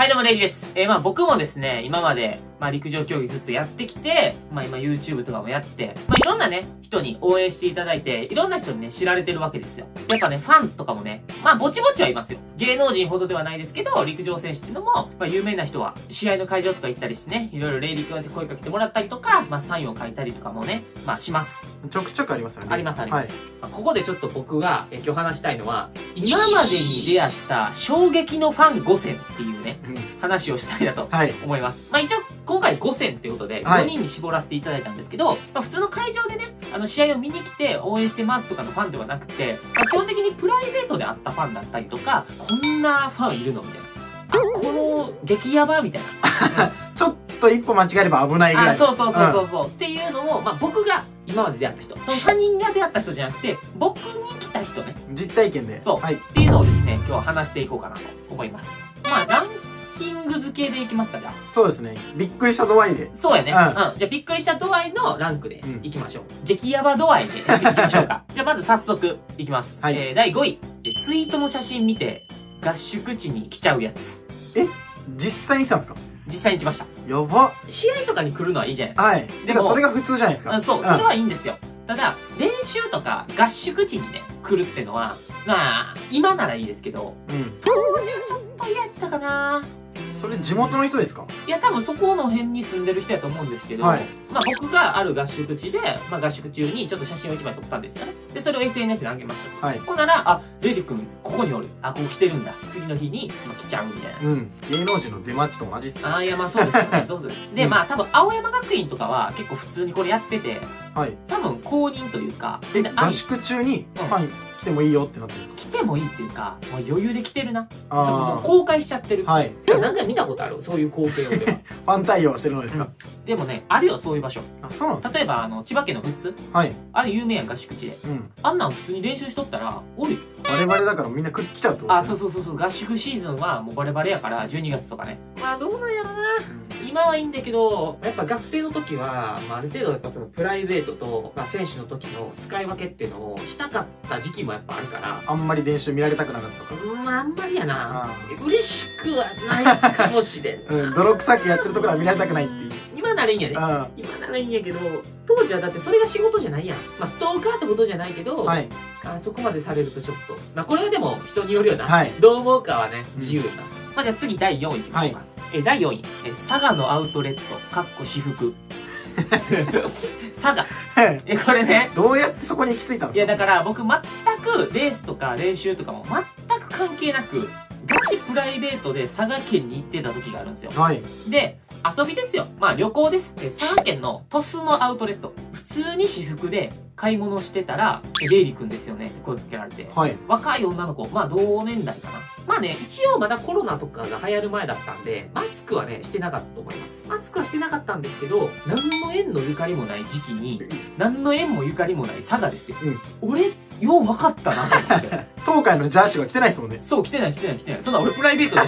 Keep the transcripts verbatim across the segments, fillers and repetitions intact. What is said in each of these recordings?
、どうも、レイジです。えー、まあ僕もですね、今まで、まあ陸上競技ずっとやってきて、まあ今 YouTube とかもやって、まあいろんなね、人に応援していただいて、いろんな人にね、知られてるわけですよ。やっぱね、ファンとかもね、まあぼちぼちはいますよ。芸能人ほどではないですけど、陸上選手っていうのも、まあ有名な人は、試合の会場とか行ったりしてね、いろいろレイリ君って声かけてもらったりとか、まあサインを書いたりとかもね、まあします。 ちょくちょくありますよね。 ありますあります。はい、まあここでちょっと僕が、え今日話したいのは、今までに出会った衝撃のファンごせんっていうね、うん、話をしたいなと思います。はい、まあ一応、今回ごせんっていうことで、ごにんに絞らせていただいたんですけど、はい、まあ普通の会場でね、あの試合を見に来て応援してますとかのファンではなくて、まあ、基本的にプライベートで会ったファンだったりとか、こんなファンいるのみたいな。あ、この激ヤバみたいな。 ちょっと一歩間違えれば危ないぐらい。 あ、そうそうそうそうそう、うん、っていうのを、まあ僕が今まで出会った人、その他人が出会った人じゃなくて、僕に来た人ね。 実体験で。 そう。はい、っていうのをですね、今日は話していこうかなと思います。まあ、ランキング付けでいきますか、じゃあ。 そうですね。びっくりした度合いで。 そうやね。うん。うん、じゃあ、びっくりした度合いのランクでいきましょう。うん、激ヤバ度合いでいきましょうか。じゃあ、まず早速いきます。はい、えー、だいごい。ツイートの写真見て、合宿地に来ちゃうやつ。 え、実際に来たんですか？ 実際に来ました。 やば。 試合とかに来るのはいいじゃないですか。 はい。でも、それが普通じゃないですか。 うん、そう、それはいいんですよ。ただ、練習とか合宿地にね、来るってのは、まあ、今ならいいですけど、うん、当時はちょっと嫌やったかな。 それ地元の人ですか？ いや、多分そこの辺に住んでる人やと思うんですけど、はい、まあ僕がある合宿地で、まあ合宿中にちょっと写真を一枚撮ったんですよね。で、それを エスエヌエス に上げました。はい、ほんなら、あ、レイリ君、ここにおる。あ、ここ来てるんだ。次の日に、まあ、来ちゃうみたいな。 うん。芸能人の出待ちと同じっすね。 ああ、いや、まあそうですよね。どうするで、うん、まあ多分、青山学院とかは結構普通にこれやってて、はい。多分、公認というか、 全然合宿中に、ファン来てもいいよってなってるんですか？来てもいいっていうか、もう余裕で来てるな。ああ。公開しちゃってる。はい。何回見たことある？そういう光景をでは。 ファン対応してるのですか？ うん、でもね、あるよ、そういう場所。あ、そうなんですか？例えば、あの、千葉県の富津。はい。あれ有名やん、合宿地で。うん。あんなん普通に練習しとったら、おるよ。 バレバレだからみんな来ちゃうってことですね。 あ、そうそうそうそう。合宿シーズンはもうバレバレやから、じゅうにがつとかね。まあ、どうなんやろな。うん、今はいいんだけど、やっぱ学生の時は、まあ、ある程度やっぱそのプライベートと、まあ、選手の時の使い分けっていうのをしたかった時期もやっぱあるから。 あんまり練習見られたくなかったとか。 うん、あんまりやな。嬉しくはないかもしれん。 うん、泥臭くやってるところは見られたくないっていう。 今ならいいんやね。今ならいいんやけど、当時はだってそれが仕事じゃないやん。まあ、ストーカーってことじゃないけど、はい、あそこまでされるとちょっと。まあ、これはでも人によるよな。はい、どう思うかはね、自由な。うん、まあ、じゃあ次だいよんいいきましょうか。はい、え、だいよんい。え、佐賀のアウトレット、かっこ私服。佐賀。え、これね。 どうやってそこに行き着いたんですか？ いや、だから僕全くレースとか練習とかも全く関係なく、ガチプライベートで佐賀県に行ってた時があるんですよ。はい。で、遊びですよ。まあ旅行です。え、佐賀県の鳥栖のアウトレット。普通に私服で買い物してたら、え、レイリ君ですよねって声かけられて。はい。若い女の子、まあ同年代かな。まあね、一応まだコロナとかが流行る前だったんで、マスクはね、してなかったと思います。マスクはしてなかったんですけど、何の縁のゆかりもない時期に、何の縁もゆかりもない佐賀ですよ。うん。俺、よう分かったなと思って。 東海のジャージが着てないですもんね。 そう、着てない着てない着てない。そんな俺プライベートで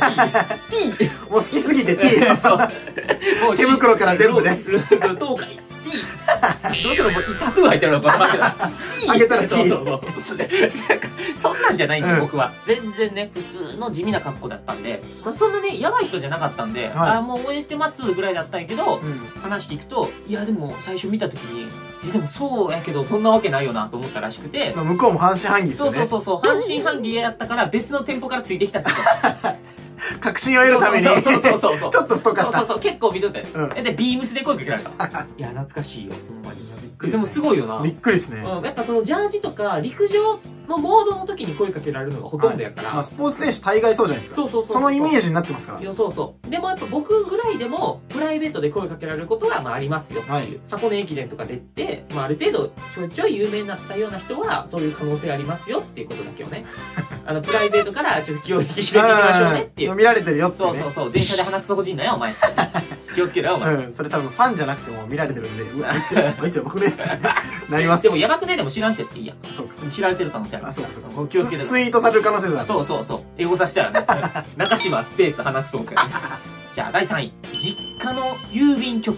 T。T。 もう好きすぎて T。そう。もう手袋から全部ね。 東海、T。どうするもうタトゥー入ってるのか分からんけど。 あげたら T。 そうそうそう。そんなんじゃないんですよ、僕は。全然ね、普通の地味な格好だったんで、まあそんなね、やばい人じゃなかったんで、ああ、もう応援してますぐらいだったんやけど、話聞くと、いやでも最初見た時に、え、でもそうやけど、そんなわけないよなと思ったらしくて。 向こうも半信半疑ですよね。 そうそうそうそう、半信半疑やったから別の店舗からついてきたって言って。 確信を得るために、ちょっとストーカーした。 そうそうそう、結構見とって。で、ビームスで声かけられた。いや、懐かしいよ、ほんまに。でもすごいよな。 びっくりですね。 うん、やっぱそのジャージとか陸上のモードの時に声かけられるのがほとんどやから。 まあスポーツ選手大概そうじゃないですか。そうそうそう。そのイメージになってますから。 いや、そうそう。でもやっぱ僕ぐらいでもプライベートで声かけられることはまあありますよっていう。箱根駅伝とか出て、まあある程度ちょいちょい有名になったような人はそういう可能性ありますよっていうことだけをね。あのプライベートからちょっと気を引き締めていきましょうねっていう。 見られてるよって。 そうそうそう。電車で鼻くそほじんなよ、お前。気をつけろよ、お前。 うん、それ多分ファンじゃなくても見られてるんで、うわ、あいつ、あいつは僕ね。なります。 でもやばくねでも知らん人やっていいやん。そうか。知られてる可能性ある。 あ、そうかそうか。 気をつけて。 ツイートされる可能性ある。 そうそうそう。英語させたらね。中島スペース鼻くそって。じゃあだいさんい。実家の郵便局員。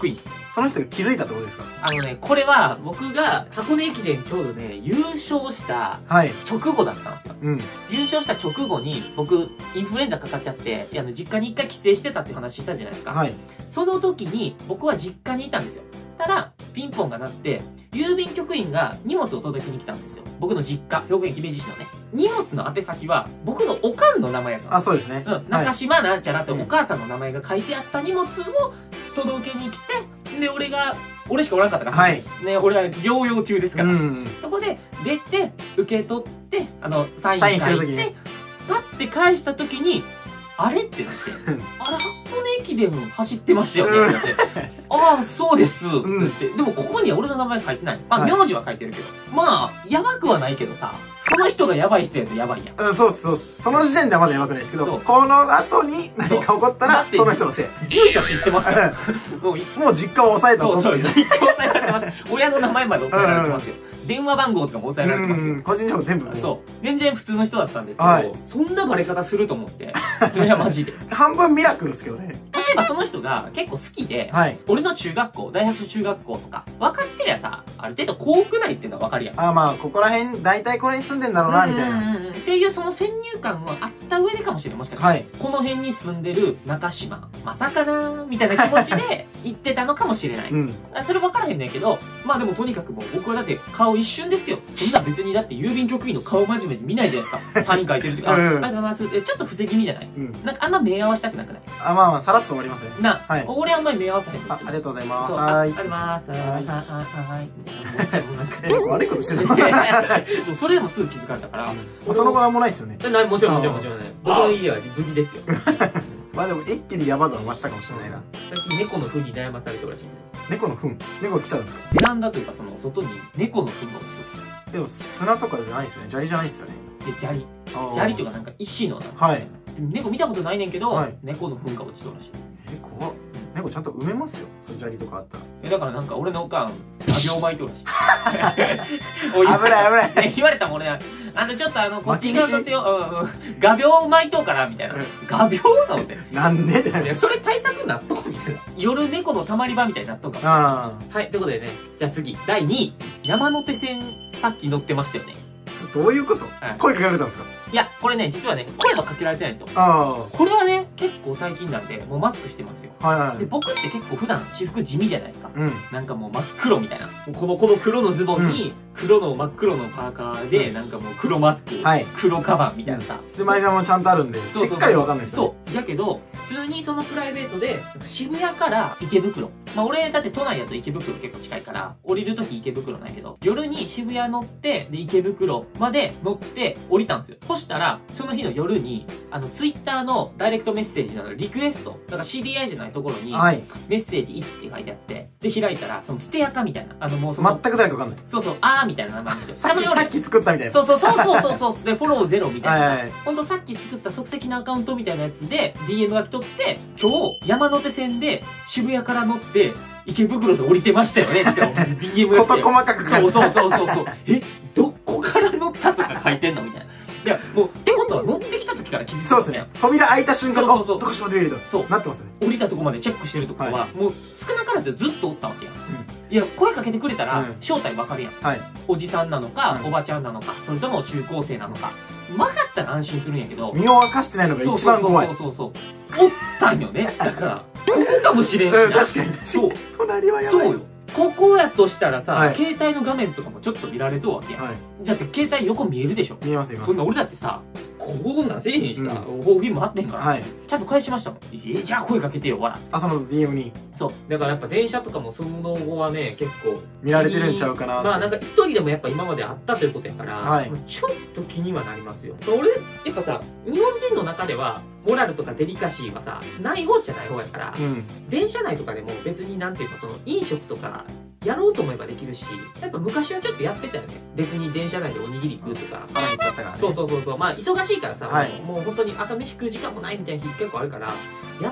その人が気づいたってことですか？ あのね、これは僕が箱根駅伝ちょうどね、優勝した直後だったんですよ。 うん。 優勝した直後に僕、インフルエンザかかっちゃって、あの、実家に一回帰省してたっていう話したじゃないですか。 はい。 その時に僕は実家にいたんですよ。ただ、ピンポンが鳴って、郵便局員が荷物を届けに来たんですよ。僕の実家、兵庫県姫路市のね。荷物の宛先は、僕のおかんの名前やったんです。 あ、そうですね。 うん。中島なんちゃらってお母さんの名前が書いてあった荷物を届けに来て、で、俺が、俺しかおらんかったから、 はい。 ね、俺は療養中ですから。 うん。 そこで、出て、受け取って、あの、サインサインしてる書いて、 時にパッて返した時に、あれってなって、あれ、箱根駅伝走ってましたよねってなって、ああ、そうですって言って、でもここには俺の名前書いてない。まあ、名字は書いてるけど。まあ、やばくはないけどさ、その人がやばい人やとやばいやん。 うん、そうそう。その時点ではまだやばくないですけど、この後に何か起こったら、その人のせい。 住所知ってますから。 もう、もう実家を抑えたぞっていう。 そうそう、実家を抑えられてます。親の名前まで抑えられてますよ。電話番号とかも抑えられてますよ。 個人情報全部。 そう。全然普通の人だったんですけど、そんなバレ方すると思って。いや、マジで。 半分ミラクルですけどね。 例えばその人が結構好きで、 はい、 俺の中学校、大白中学校とか、分かってりゃさ、ある程度校区内っていうのは分かるやん。 ああ、まあ、ここら辺、大体これに住んでんだろうな、みたいな。 っていうその先入観はあった上でかもしれん。もしかして。はい、この辺に住んでる中島、まさかなーみたいな気持ちで言ってたのかもしれない。うん、それ分からへんねんけど、まあでもとにかくもう僕はだって顔一瞬ですよ。そんな別にだって郵便局員の顔真面目に見ないじゃないですか。サイン書いてるとか、あ、ありがとうございます。ちょっと伏せ気味じゃない、うん、なんかあんま目合わしたくなくない？ あ、まあまあ、さらっと終わりますね。 な、はい、俺あんまり目合わさへん。 あ、ありがとうございます。 はい。ありがとうございます。はい。はい。はい。 え、悪いことしてた。それでもすぐ気づかれたから。 その後なんもないですよね。 もちろんもちろんもちろんね。僕の家は無事ですよ。 まあでも一気にヤバ度は増したかもしれないな。 最近猫の糞に悩まされてるらしいね。 猫の糞？猫が来ちゃうんですか？ ベランダというかその外に猫の糞が落ちてる。 でも砂とかじゃないですよね。砂利じゃないですよね。 で、砂利。砂利っていうかなんか石の。 はい。 猫見たことないねんけど、猫の糞が落ちそうらしい。 え、怖っ。猫ちゃんと埋めますよ。そう砂利とかあったら。 え、だからなんか俺のおかん、画鋲巻いとるらしい。 危ない危ない。 言われたもん俺、あのちょっとあの、こっち側取ってよ、画鋲巻いとうから、みたいな。画鋲なのって。 なんでって。 それ対策なっとうみたいな。夜猫の溜まり場みたいになっとうかも。はい、ということでね、じゃあ次、だいにい。山手線、さっき乗ってましたよね。 どういうこと？声かけられたんですか？ いや、これね、実はね、声はかけられてないんですよ。 ああ。 これはね、結構最近なんで、もうマスクしてますよ。 はいはい。 で、僕って結構普段私服地味じゃないですか。 うん。 なんかもう真っ黒みたいな。もうこの、この黒のズボンに、黒の真っ黒のパーカーで、なんかもう黒マスク、はい、黒カバンみたいなさ。 で、前髪もちゃんとあるんで、しっかりわかんないですよ。そう。だけど、普通にそのプライベートで、渋谷から池袋。まあ俺、だって都内だと池袋結構近いから、降りるとき池袋ないけど、夜に渋谷乗って、で、池袋まで乗って降りたんですよ。そしたら、その日の夜に、あの、ツイッターのダイレクトメッセージのリクエスト、だから シーディーアイ じゃないところに、はい、メッセージいちって書いてあって、で、開いたら、そのステアカみたいな、あの、もうその、 全く誰かわかんない。 そうそう、あーみたいな名前の人。 さっき、さっき作ったみたいな。 そうそうそうそうそうそう。で、フォローゼロみたいな。はいはい、ほんとさっき作った即席のアカウントみたいなやつで、ディーエム が来とって、今日、山手線で渋谷から乗って、池袋で降りてましたよねって ディーエム が来て。 こと細かく書いて。 そうそうそうそう。え、どこから乗ったとか書いてんのみたいな。いや、もう、ってことは乗ってきた時から気づいてそうですね。扉開いた瞬間、 そうそうそう、 どこしまで入れた。そう。なってますよね。 降りたとこまでチェックしてるとこは、もう少なからずずっとおったわけやん。いや、声かけてくれたら、正体わかるやん。はい。おじさんなのか、おばちゃんなのか、それとも中高生なのか。分かったら安心するんやけど。 身を明かしてないのが一番怖い。 そうそうそうそう。おったんよね。だから、ここかもしれんしな。 確かに確かに。そう。隣はやばい。 そうよ。ここやとしたらさ、はい、携帯の画面とかもちょっと見られとうわけやん。はい、だって携帯横見えるでしょ。 見えますよ。 そんな俺だってさ、こんなんせえへんしさ、うん、フィルムあってんから、はい、ちゃんと返しましたもん。え、じゃあ声かけてよ、笑って。 あ、その ディーエム に。 そう。だからやっぱ電車とかもその後はね、結構。 見られてるんちゃうかな。 まあなんか一人でもやっぱ今まであったということやから、はい、ちょっと気にはなりますよ。俺、やっぱさ、日本人の中では、モラルとかデリカシーはさ、ない方じゃない方やから、うん、電車内とかでも別になんていうかその飲食とか、やろうと思えばできるし、やっぱ昔はちょっとやってたよね。別に電車内でおにぎり食うとか。 腹減っちゃったからね。 そうそうそうそう。まあ忙しいからさ、はい、もう本当に朝飯食う時間もないみたいな日結構あるから、やっ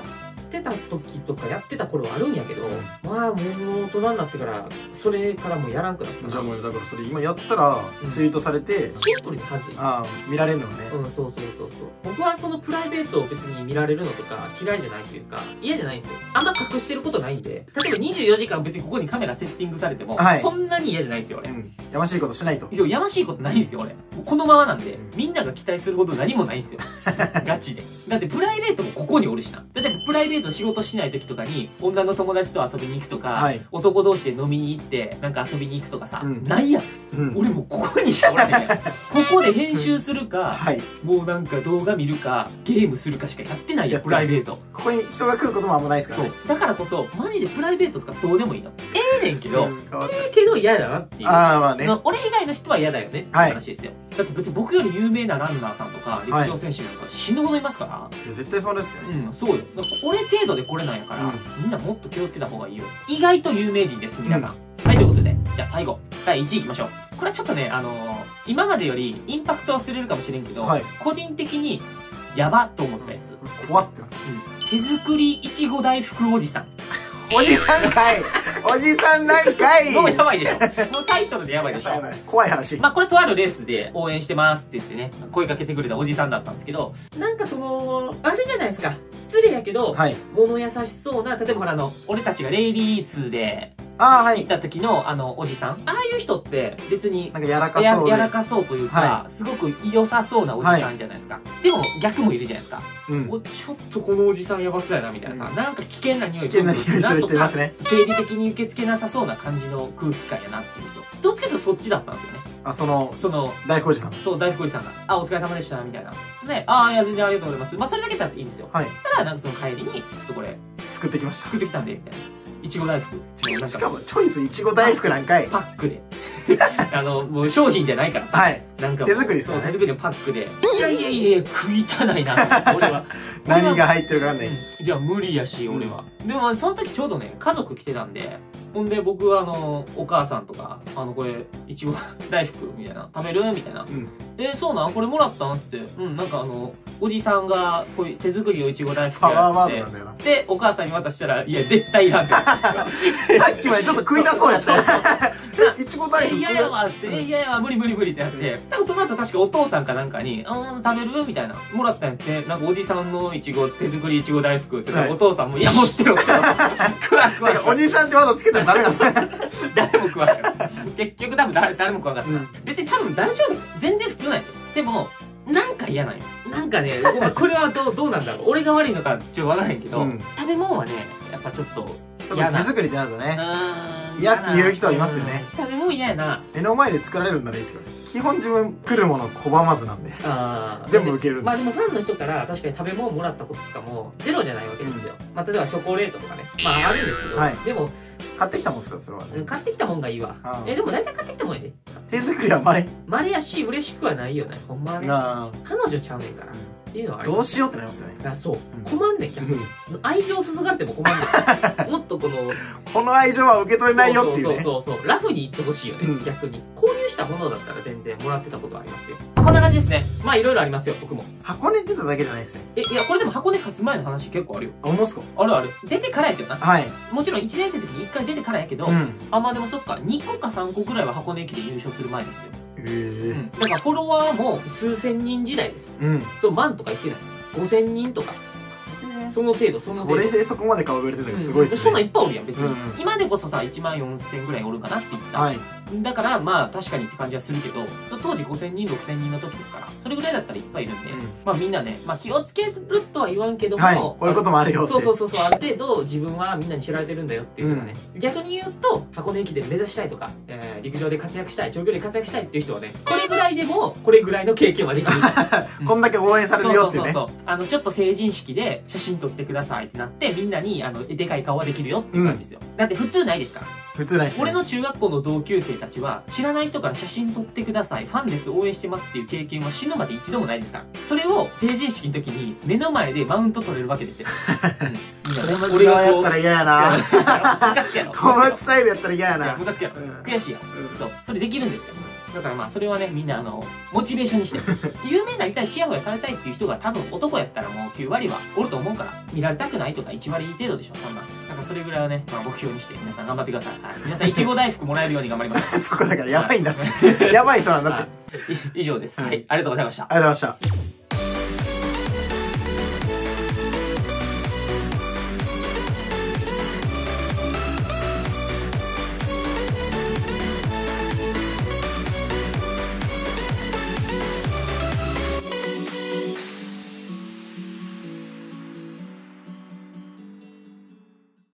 ってた時とかやってた頃はあるんやけど、まあもう大人になってからそれからもうやらんくなった。 じゃあもうだからそれ今やったらツイートされてシンプルにはずい。 ああ見られるのね。 うん、そうそうそうそう。僕はそのプライベートを別に見られるのとか嫌いじゃないというか嫌じゃないんですよ。あんま隠してることないんで、例えばにじゅうよじかん別にここにカメラセッティングされても、はい、そんなに嫌じゃないんですよ俺。うん、 やましいことしないと。 そう、やましいことないんですよ俺。このままなんで、うん、みんなが期待するほど何もないんですよ。ガチで。だってプライベートもここにおるしな。例えばプライベート仕事しない時とかに女の友達と遊びに行くとか、はい、男同士で飲みに行ってなんか遊びに行くとかさ、うん、ないやん、うん、俺もうここにしかおらへんやん。ここで編集するか、うんはい、もうなんか動画見るかゲームするかしかやってないやんプライベート。 ここに人が来ることもあんまないですからね。 そうだからこそマジでプライベートとかどうでもいいの。ええねんけど、うん、ええけど嫌だなっていう。ああまあね。俺以外の人は嫌だよねって話ですよ。はい、だって別に僕より有名なランナーさんとか陸上選手なんか死ぬほどいますから。はい、 いや絶対そうですよね。 うん、そうよ。だから俺程度でこれなんやから、うん、みんなもっと気をつけた方がいいよ。意外と有名人です皆さん。うん、はいということでじゃあ最後だいいちいいきましょう。これはちょっとねあのー、今までよりインパクトは薄れるかもしれんけど、はい、個人的にやばと思ったやつ。 怖ってなって。 手作りいちご大福おじさん。 おじさんかいおじさんなんかいもうやばいでしょ。もうタイトルでやばいでしょ。 怖い話。 まあこれとあるレースで応援してますって言ってね、声かけてくれたおじさんだったんですけど、なんかその、あれじゃないですか。失礼やけど、はい、物優しそうな、例えばほらあの、俺たちがレイリーツで、ああ、はい。行った時の、あの、おじさん。ああいう人って別に、 なんか柔らかそう。 柔らかそうというか、はい、すごく良さそうなおじさんじゃないですか。はい、でも、逆もいるじゃないですか。うん、おちょっとこのおじさんやばそうやな、みたいなさ、うん、なんか危険な匂い。 危険な匂いする人いますね。 生理的に受け付けなさそうな感じの空気感やなっていうと。どっちかというとそっちだったんですよね。 あ、その、その、大福おじさん。 そう、大福おじさんが。あ、お疲れ様でした、みたいな。ね、ああ、いや、全然ありがとうございます。まあ、それだけだったらいいんですよ。はい。たら、なんかその帰りに、ちょっとこれ、 作ってきました。 作ってきたんで、みたいな。いちご大福。 しかもチョイスいちご大福なんかい。 パックで。あの、もう商品じゃないからさ。はい。なんか手作りそう、手作りのパックで。いやいやいや食いたないな、俺は。 何が入ってるかわかんない。 じゃあ無理やし、俺は。でも、その時ちょうどね、家族来てたんで、ほんで僕はあの、お母さんとか、あの、これ、いちご大福みたいな、食べるみたいな。え、そうなんこれもらったんつって。うん、なんかあの、おじさんが、こういう手作りのいちご大福やって。で、お母さんに渡したら、いや、絶対いらんって。さっきまでちょっと食いたそうやった。いちご大福いやいやわって、いやいや無理無理無理ってなって、多分その後確かお父さんかなんかに、あー食べるみたいな。もらったんやって、なんかおじさんのいちご、手作りいちご大福って、お父さんも、いや、持ってろって。食わ食わ。 おじさんってワードつけたらダメなんですか誰も食わんから。結局多分誰誰も食わんかった。別に多分大丈夫。全然普通なんよ。でも、なんか嫌なんよ。なんかね、これはどう、どうなんだろう。俺が悪いのかちょっとわからへんけど、食べ物はね、やっぱちょっと嫌な。 手作りってなるとね。嫌って言う人はいますよね。 食べ物嫌やな。 目の前で作られるんならいいですけどね。基本自分来るもの拒まずなんで。ああ。全部受けるんで。 まあでもファンの人から確かに食べ物もらったこととかもゼロじゃないわけですよ。まあ例えばチョコレートとかね。まああるんですけど。でも、 買ってきたもんですかそれは。 買ってきたもんがいいわ。え、でも大体買ってきたもんやで。 手作りはまれ。 まれやし、嬉しくはないよね。ほんまね。彼女ちゃうねんから。っていうのはある。 どうしようってなりますよね。 あ、そう。困んねん、逆に。その愛情を注がれても困んねん。もっとこの、 この愛情は受け取れないよっていうね。 そうそうそう。ラフに言ってほしいよね、逆に。購入したものだったら全然もらってたことありますよ。こんな感じですね。まあいろいろありますよ、僕も。 箱根出ただけじゃないですね。 え、いや、これでも箱根勝つ前の話結構あるよ。 あ、思うんすか？ あるある。出てからやけどな。 はい。 もちろんいちねん生の時にいっかい出てからやけど、あ、まあでもそっか、にこかさんこぐらいは箱根駅で優勝する前ですよ。へえ。うん。だからフォロワーも数千人時代です。うん。そう、万とか言ってないです。ごせんにんとか。その程度、その程度。 それでそこまで顔売れてたらすごいっすね。 そんなんいっぱいおるやん、別に。今でこそさ、いちまんよんせんぐらいおるかな、ツイッター。はい。だから、まあ、確かにって感じはするけど、当時ごせんにん、ろくせんにんの時ですから、それぐらいだったらいっぱいいるんで、まあみんなね、まあ気をつけるとは言わんけども、 こういうこともあるよって。 そうそうそうそう、ある程度自分はみんなに知られてるんだよっていうのがね、逆に言うと、箱根駅伝目指したいとか、陸上で活躍したい、長距離で活躍したいっていう人はね、これぐらいでも、これぐらいの経験はできる。 こんだけ応援されるよってね。 そうそうそう。あの、ちょっと成人式で写真撮ってくださいってなって、みんなに、あの、でかい顔はできるよっていう感じですよ。だって普通ないですから。 普通ないですね。 俺の中学校の同級生たちは、知らない人から写真撮ってください、ファンです、応援してますっていう経験は死ぬまで一度もないですから。それを成人式の時に目の前でマウント取れるわけですよ。 友達側やったら嫌やな。 ムカつけやろ。 友達サイドやったら嫌やな。 ムカつけやろ。悔しいやろ。そう。それできるんですよ。 だからまあそれはね、みんなあの、モチベーションにして、有名になりたい、チヤホヤされたいっていう人が多分男やったらもうきゅう割はおると思うから、見られたくないとかいち割程度でしょ、そんな。なんかそれぐらいはね、まあ目標にして皆さん頑張ってください。はい。皆さんいちご大福もらえるように頑張ります。 そこだからやばいんだって。やばい人なんだって。 以上です。はい。ありがとうございました。 ありがとうございました。